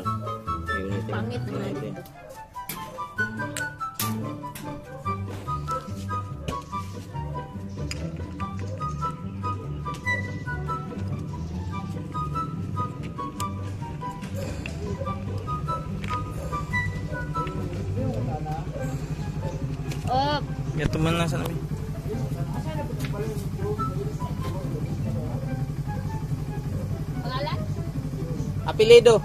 May ulitin. Pangit naman. Ulitin. Oh, Ya teman na sana. pangalan? Apelido.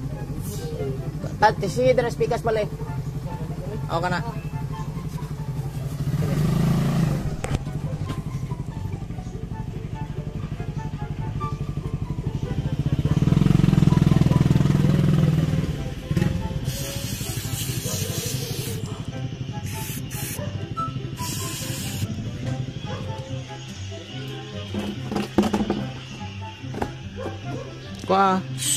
Sige, dari speakers pala eh. Oo ka na. Kuha.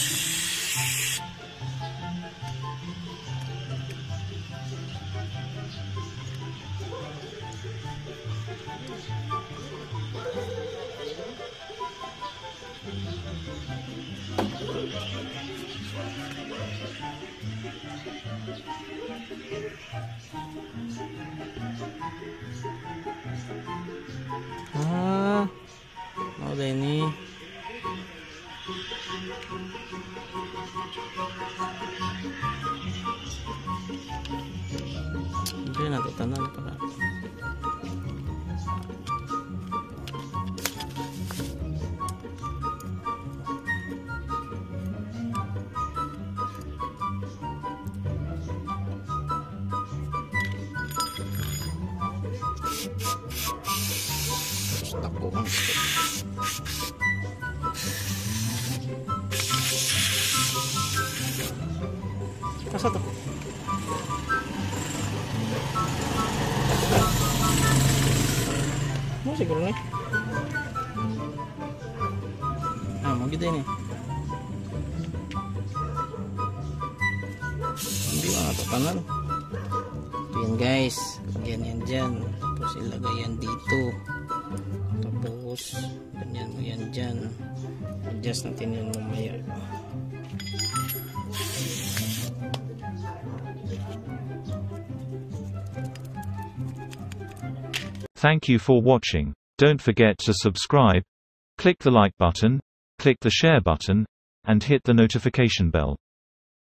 Oh, ini. Hindi natutanan para. Takbo ang Asa to? Mo siguro ni. Mo gitu ini. Hindi matatanan. Yan guys, lagyan yan dyan. Tapos ilagay yan dito. Tapos ganyan mo yan dyan. Adjust natin yan mamaya. Thank you for watching. Don't forget to subscribe, click the like button, click the share button, and hit the notification bell.